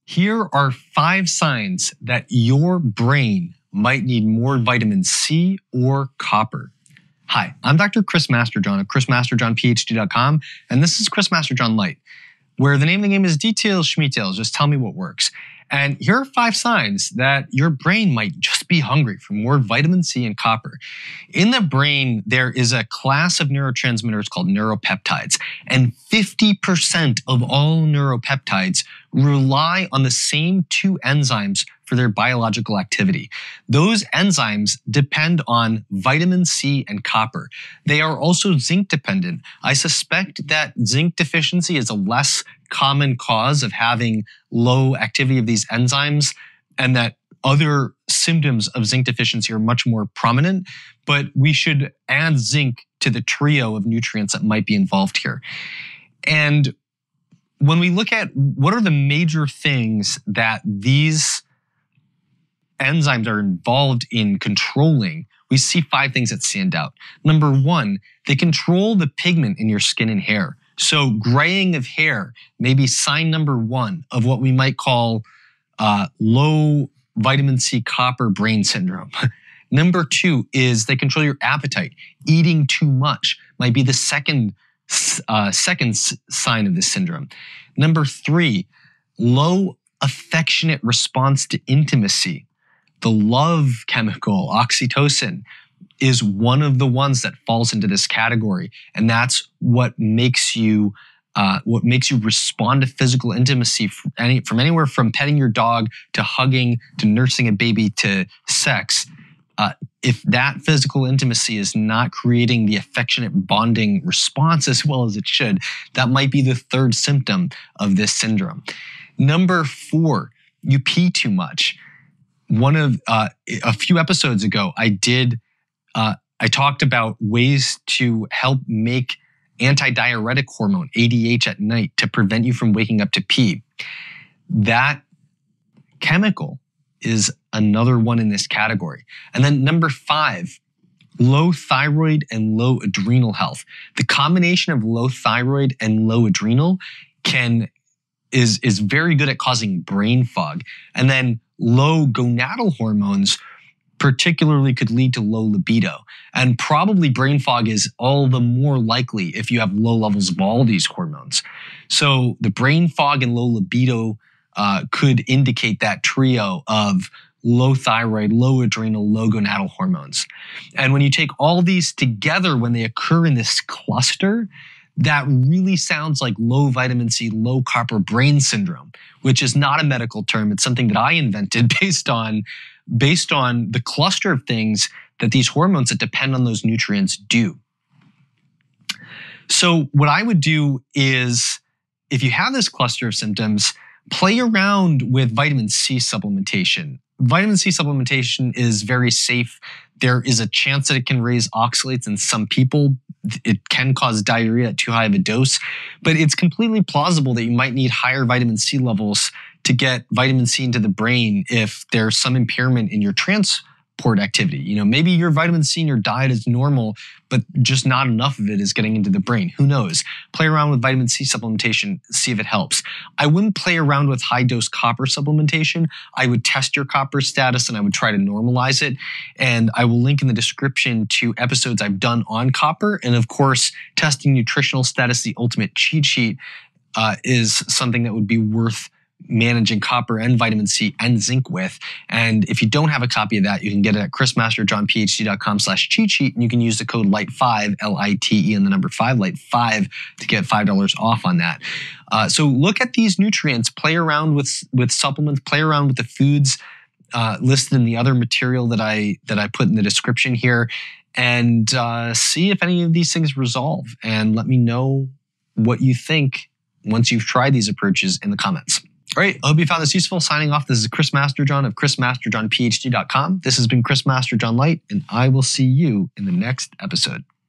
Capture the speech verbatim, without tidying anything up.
Here are five signs that your brain might need more vitamin C or copper. Hi, I'm Doctor Chris Masterjohn of Chris Masterjohn P H D dot com, and this is Chris Masterjohn Light, where the name of the game is details, schmetails, just tell me what works. And here are five signs that your brain might just be hungry for more vitamin C and copper. In the brain, there is a class of neurotransmitters called neuropeptides, and fifty percent of all neuropeptides rely on the same two enzymes for their biological activity. Those enzymes depend on vitamin C and copper. They are also zinc dependent. I suspect that zinc deficiency is a less common cause of having low activity of these enzymes, and that other symptoms of zinc deficiency are much more prominent, but we should add zinc to the trio of nutrients that might be involved here. And when we look at what are the major things that these enzymes are involved in controlling, we see five things that stand out. Number one, they control the pigment in your skin and hair. So graying of hair may be sign number one of what we might call uh, low vitamin C copper brain syndrome. Number two is they control your appetite. Eating too much might be the second, uh, second sign of this syndrome. Number three, low affectionate response to intimacy. The love chemical, oxytocin, is one of the ones that falls into this category. And that's what makes you uh, what makes you respond to physical intimacy from, any, from anywhere from petting your dog to hugging to nursing a baby to sex. Uh, if that physical intimacy is not creating the affectionate bonding response as well as it should, that might be the third symptom of this syndrome. Number four, you pee too much. One of uh, a few episodes ago, I did uh, I talked about ways to help make antidiuretic hormone, A D H, at night to prevent you from waking up to pee. That chemical is another one in this category. And then number five, low thyroid and low adrenal health. The combination of low thyroid and low adrenal can is is very good at causing brain fog. And then low gonadal hormones particularly could lead to low libido. And probably brain fog is all the more likely if you have low levels of all these hormones. So the brain fog and low libido uh, could indicate that trio of low thyroid, low adrenal, low gonadal hormones. And when you take all these together, when they occur in this cluster, that really sounds like low vitamin C, low copper brain syndrome, which is not a medical term. It's something that I invented based on, based on the cluster of things that these hormones that depend on those nutrients do. So what I would do is, if you have this cluster of symptoms, play around with vitamin C supplementation. Vitamin C supplementation is very safe. There is a chance that it can raise oxalates in some people. It can cause diarrhea at too high of a dose, but it's completely plausible that you might need higher vitamin C levels to get vitamin C into the brain if there's some impairment in your transport activity. You know, maybe your vitamin C in your diet is normal, but just not enough of it is getting into the brain. Who knows? Play around with vitamin C supplementation, see if it helps. I wouldn't play around with high dose copper supplementation. I would test your copper status and I would try to normalize it. And I will link in the description to episodes I've done on copper. And of course, testing nutritional status, the ultimate cheat sheet, uh, is something that would be worth managing copper and vitamin C and zinc with. And if you don't have a copy of that, you can get it at Chris Masterjohn P H D dot com slash cheat sheet, and you can use the code light five, L I T E and the number five, light five, to get five dollars off on that. Uh, so look at these nutrients, play around with, with supplements, play around with the foods uh, listed in the other material that I, that I put in the description here, and uh, see if any of these things resolve. And let me know what you think once you've tried these approaches in the comments. All right, I hope you found this useful. Signing off, this is Chris Masterjohn of Chris Masterjohn P H D dot com. This has been Chris Masterjohn Light, and I will see you in the next episode.